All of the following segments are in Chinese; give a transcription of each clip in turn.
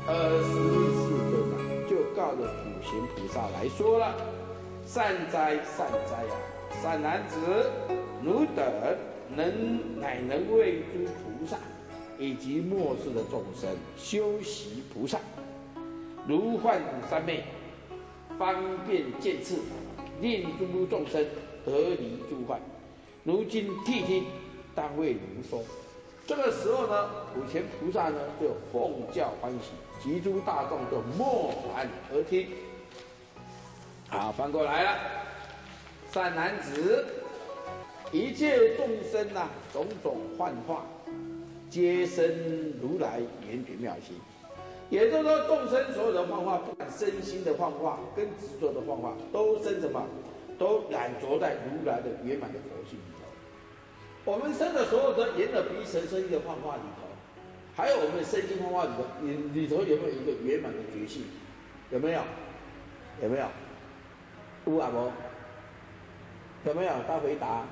世尊啊，就告着普贤菩萨来说了：善哉善哉啊，善男子，汝等乃能为诸菩萨以及末世的众生修习菩萨，如幻三昧，方便见次，令诸众生得离诸患。如今谛听，当为汝说。这个时候呢，普贤菩萨呢就奉教欢喜，集诸大众就默然而听。好，翻过来了。善男子，一切众生啊，种种幻化，皆生如来圆觉妙心。也就是说，众生所有的幻化，不管身心的幻化跟执着的幻化，都生什么？都染着在如来的圆满的佛性里头。我们生的所有的眼耳鼻舌身意的幻化里头，还有我们身心幻化里头有没有一个圆满的觉性？有没有？有没有？有啊无？有没有？他回答。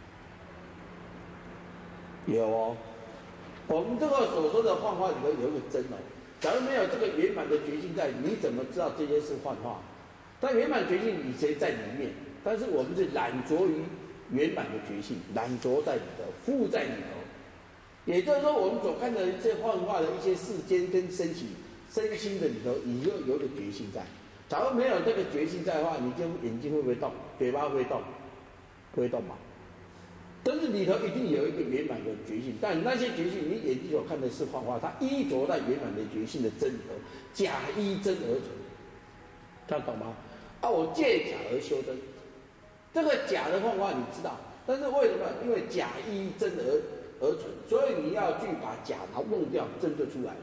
有哦。我们这个所说的幻化里头有一个真哦。假如没有这个圆满的觉性在，你怎么知道这些是幻化？但圆满觉性以前在里面，但是我们是染着于圆满的觉性，染着在里头，附在里头。也就是说，我们所看的一些幻化的一些世间跟身心的里头，你就有个觉性在。假如没有这个觉性在的话，你就眼睛会不会动？嘴巴会不会动？不会动嘛。但是里头一定有一个圆满的觉性，但那些觉性，你眼睛所看的是幻化，它依着在圆满的觉性的真里头，假依真而存，这样懂吗？啊，我借假而修真，这个假的幻化你知道，但是为什么？因为假依真而存，所以你要去把假弄掉，真就出来了。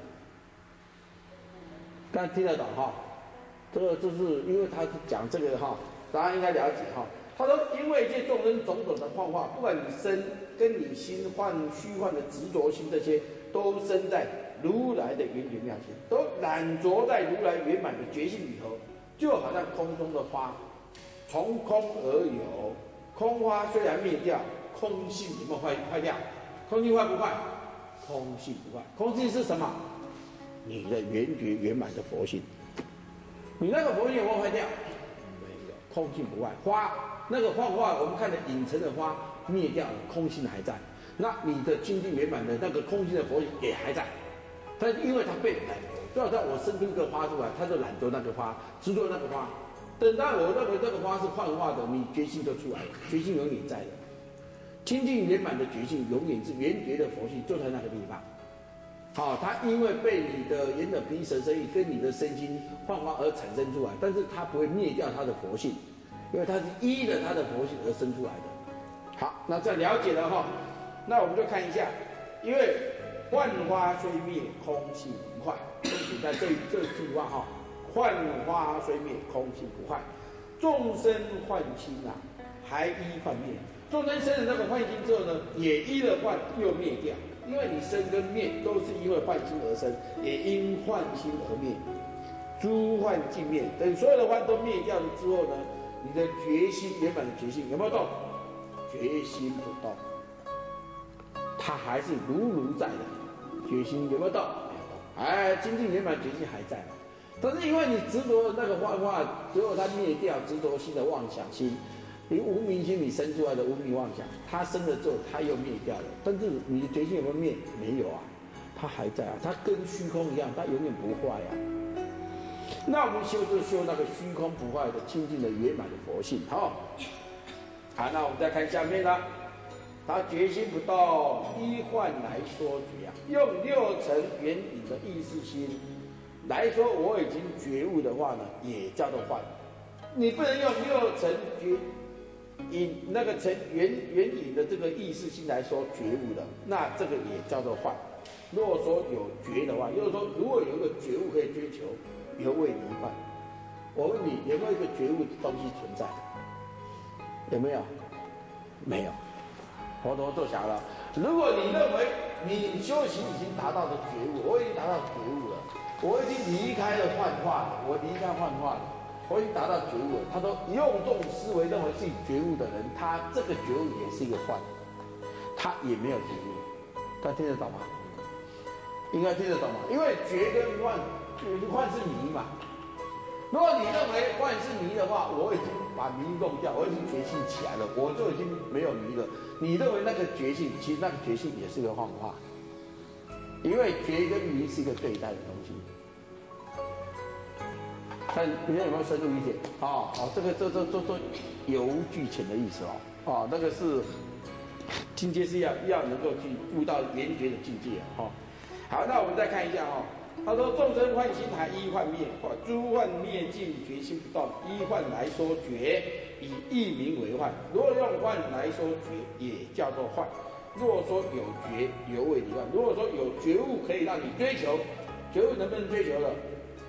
大家听得懂哈？这个就是因为他讲这个哈，大家应该了解哈。他说，因为这众生种种的幻化，不管你身跟你心虚幻的执着心，这些都生在如来的圆觉妙心，都染着在如来圆满的觉性里头，就好像空中的花，从空而有。空花虽然灭掉，空性有没有坏掉？空性坏不坏？空性不坏。空性是什么？你的圆觉圆满的佛性。你那个佛性有没有坏掉？没有，空性不坏。花那个幻化，我们看的影成的花灭掉了，空性还在。那你的清净圆满的那个空性的佛性也还在，但因为它被染着，就好像我生出一个花出来，它就染着那个花，执着那个花。等到我认为这个花是幻化的，你觉性就出来了，觉性永远在的。清净圆满的觉性永远是圆觉的佛性，就在那个地方。好，它因为被你的眼耳鼻舌身意跟你的身心幻化而产生出来，但是它不会灭掉它的佛性，因为它是依着它的佛性而生出来的。好，那这样了解了哈，那我们就看一下，因为幻花虽灭，空性不坏。重点在这句话哈，幻花虽灭，空性不坏。众生幻心啊，还依幻灭。众生生了那个幻心之后呢，也依了幻又灭掉。因为你生跟灭都是因为幻心而生，也因幻心而灭。诸幻尽灭，等所有的幻都灭掉了之后呢，你的觉心原本的觉性有没有动？觉心不动，它还是如在的。觉心有没有动？哎，清净圆满觉性还在。但是因为你执着那个幻化，最后它灭掉执着心的妄想心。你无明心你生出来的无明妄想，它生了之后，它又灭掉了。但是你的觉性有没有灭？没有啊，它还在啊，它跟虚空一样，它永远不坏啊。那我们修就修那个虚空不坏的清净的圆满的佛性。好，那我们再看下面了。他觉心不动，依幻来说觉啊，用六尘缘影的意识心来说，我已经觉悟的话呢，也叫做幻。你不能用六尘以那个缘影的这个意识心来说觉悟的，那这个也叫做幻。如果说有觉的话，就是说如果有一个觉悟可以追求，犹未离幻。我问你，有没有一个觉悟的东西存在？有没有？没有。佛陀就想了，如果你认为你修行已经达到了觉悟，我已经达到觉悟了，我已经离开了幻化了，我离开幻化了。我已经达到觉悟了。他说，用这种思维认为自己觉悟的人，他这个觉悟也是一个幻，他也没有觉悟。大家听得懂吗？应该听得懂吗？因为觉跟幻幻是迷嘛。如果你认为幻是迷的话，我已经把迷弄掉，我已经觉性起来了，我就已经没有迷了。你认为那个觉性，其实那个觉性也是个幻化，因为觉跟迷是一个对待的东西。看你们有没有深入理解？这有无俱全的意思哦。那个是境界是要能够去悟到圆觉的境界好，那我们再看一下他说：众生幻心还依幻灭，诸幻灭尽，觉心不动，依幻来说觉，以异名为幻。若用幻来说觉，也叫做幻。若说有觉，犹为离幻。如果说有觉悟可以让你追求，觉悟能不能追求了？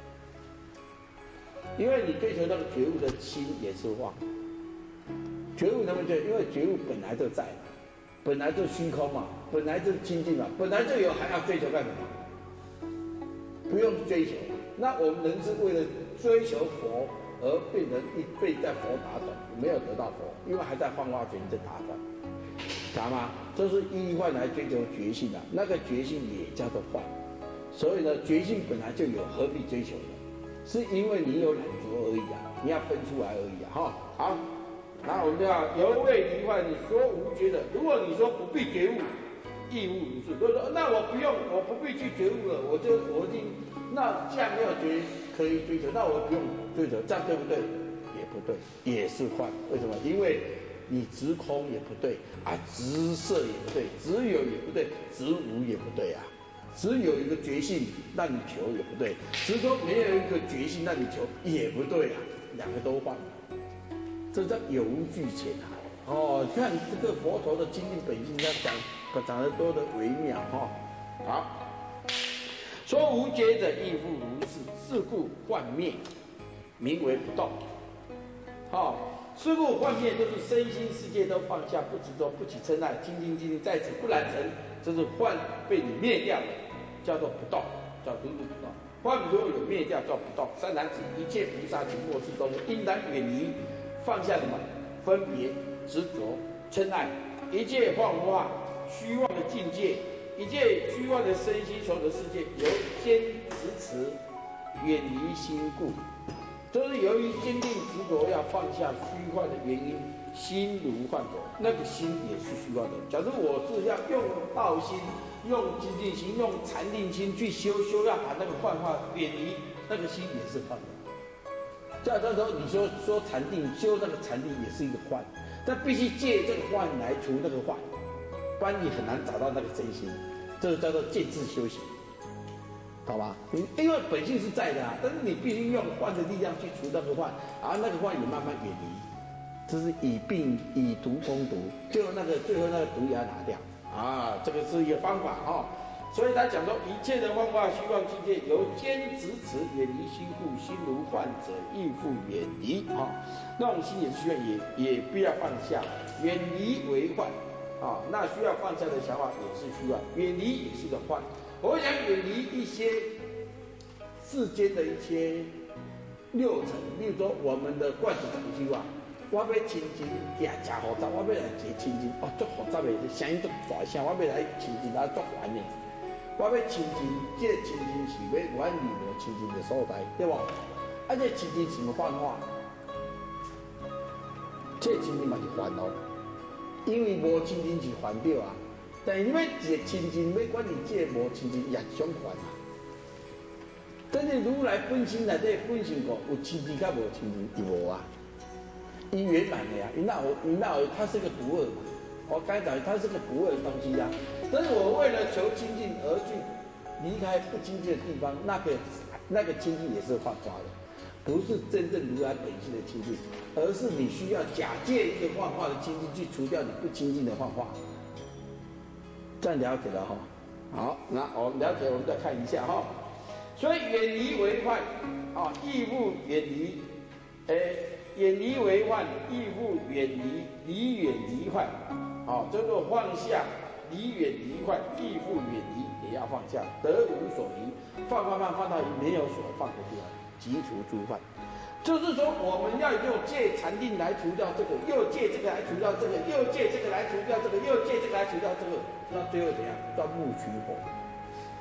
因为你追求那个觉悟的心也是妄，觉悟能不能追？因为觉悟本来就在嘛，本来就虚空嘛，本来就清净嘛，本来就有，还要追求干什么？不用追求。那我们人是为了追求佛而变成被在佛打倒，没有得到佛，因为还在幻化觉在打转，懂吗？这是依幻来追求觉性那个觉性也叫做幻。所以呢，觉性本来就有，何必追求呢？是因为你有懒惰而已你要分出来而已好，那我们要犹未离幻，你说无觉的。如果你说不必觉悟，亦悟如是。如果说那我不必去觉悟了，我已经那既然没有觉可以追求，那我不用追求，这样对不对？也不对，也是幻。为什么？因为你执空也不对执色也不对，执有也不对，执无也不对只有一个觉性让你求也不对，只是说没有一个觉性让你求也不对两个都换了，这叫有无俱全看这个佛陀的精进本性，他讲得多的微妙好，说无觉者亦复如是，是故幻灭，名为不动。是故幻灭就是身心世界都放下，不执着，不起嗔爱，清净净在此不染尘，这是幻被你灭掉了，叫做不动，叫如如不动。幻如果有灭掉叫不动。三男子，一切菩萨及末世中，应当远离，放下什么？分别、执着、嗔爱，一切幻化、虚妄的境界，一切虚妄的身心所有的世界，由坚执持，远离心故。就是由于坚定执着要放下虚幻的原因，心如幻着，那个心也是虚幻的。假如我是要用道心、用精进心、用禅定心去修，要把那个幻化远离，那个心也是幻的。这时候你说禅定修那个禅定也是一个幻，但必须借这个幻来除那个幻，不然你很难找到那个真心。这个叫做见智修行。好吧，因为本性是在的但是你必须用幻的力量去除那个幻，那个幻也慢慢远离，这是以病以毒攻毒，最后那个毒也要拿掉这个是一个方法所以他讲说，一切的幻化虚妄境界，由坚执持，远离心故，心如幻者，亦复远离那种心也是虚幻，也不要放下，远离为幻那需要放下的想法也是虚幻，远离也是个幻。我想远离一些世间的一些六尘，例如说我们的惯习同修我要清净，也真复杂，我要来一个清净足复杂的，声音足大声，我要来清净足烦的。我要清净，这个清净是要远离无清净的所在，对不？这清净是么幻化？这清净嘛是烦恼，因为无清净是烦恼但是你要一个清净，要管理这个无清净也相反但是如来本身内底本性讲有清净甲无清净，伊无伊圆满的伊那有，它是个不二嘛。我刚才讲它是个不二的东西但是我为了求清净而去离开不清净的地方，那个清净也是幻化的，不是真正如来本性的清净，而是你需要假借一个幻化的清净去除掉你不清净的幻化。这样了解了好，那我们了解，我们再看一下所以远离为幻亦复远离，远离为幻，亦复远离，离远离幻叫做放下，离远离幻，亦复远离，也要放下，得无所离，放到没有所放的地方，即除诸幻。就是说，我们要用借禅定来除掉这个，又借这个来除掉这个，又借这个来除掉这个，又借这个来除掉这个，那最后怎样？钻木取火。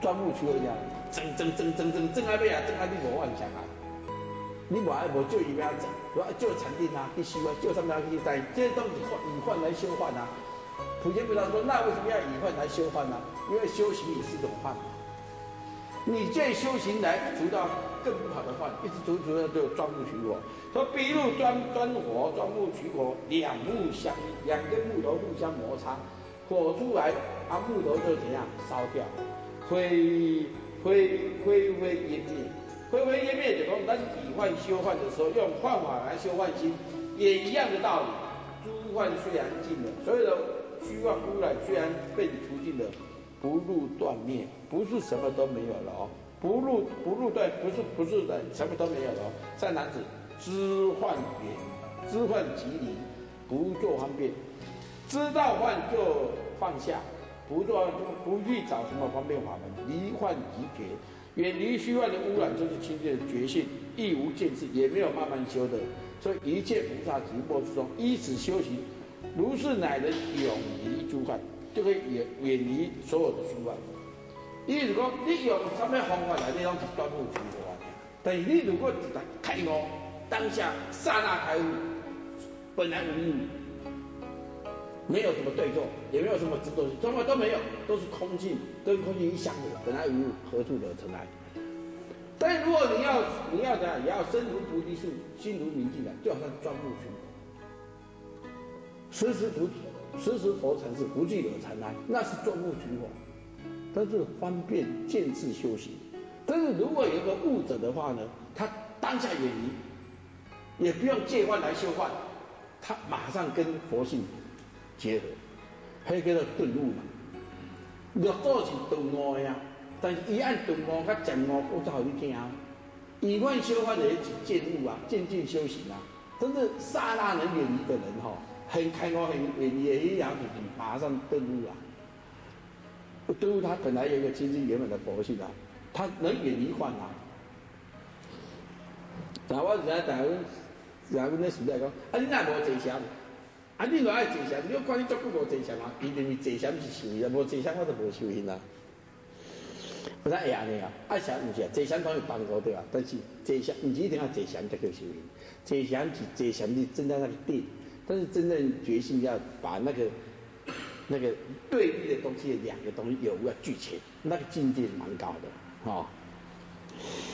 钻木取火呀，争啊尾啊，争啊你无幻想啊，你无爱无借伊要争，我借禅定啊，去修啊，借什么去在，这都是以幻来修幻啊。普贤菩萨说，那为什么要以幻来修幻呢？因为修行也是一种幻。你借修行来除到更不好的幻，一直除到就钻木取火。说比如钻火，钻木取火，两木相依，两根木头互相摩擦，火出来，木头就怎样烧掉，灰烟灭。灰烟灭就说，咱以幻修幻的时候，用幻法来修幻心，也一样的道理。诸幻虽然尽了，所有的虚妄污染虽然被你除尽了，不入断灭，不是什么都没有了哦。不入断，不是的，什么都没有了哦。善男子，知幻远，知幻即离，不做方便。知道幻就放下，不去找什么方便法门，离幻即觉，远离虚幻的污染，就是清净的觉性，亦无见识，也没有慢慢修的。所以一切菩萨直播之中，依此修行，如是乃能永离诸幻，就可以远离所有的虚幻。意思讲，你用什么方法来，你拢是断不虚幻的。但是你如果一旦开悟，当下刹那开悟，本来无物，没有什么对错，也没有什么执着性，什么都没有，都是空性，跟空性一相合，本来无物，何处惹尘埃？但是如果你要怎样，也要身如菩提树，心如明镜台，就好像钻木取火，时时佛禅是不惧惹尘埃，那是钻木取火。但是方便见智修行，但是如果有一个悟者的话呢，他当下远离，也不用借幻来修幻，他马上跟佛性结合，迄叫做顿悟嘛。六祖是顿悟呀，但是伊按顿悟甲渐悟，我才好你听啊。以幻修幻的人是渐悟啊，渐进修行啊。真是刹那能远离的人哈，很开悟、很远离的一样就是马上顿悟啊。顿悟他本来有一个清净圆满的佛性啊，他能远离幻啊。那我现在阮咧时代讲，你哪无坐禅？你若爱坐禅，你看你足久无坐禅啊？一定是坐禅是修行，无坐禅我就无修行啦。不然会安尼啊？禅唔是啊，坐禅当然帮助对啊，但是坐禅唔是一定要坐禅才可以修行。坐禅是真正那个定，但是真正决心要把那个对立的东西，两个东西有要俱全，那个境界是蛮高的，哦。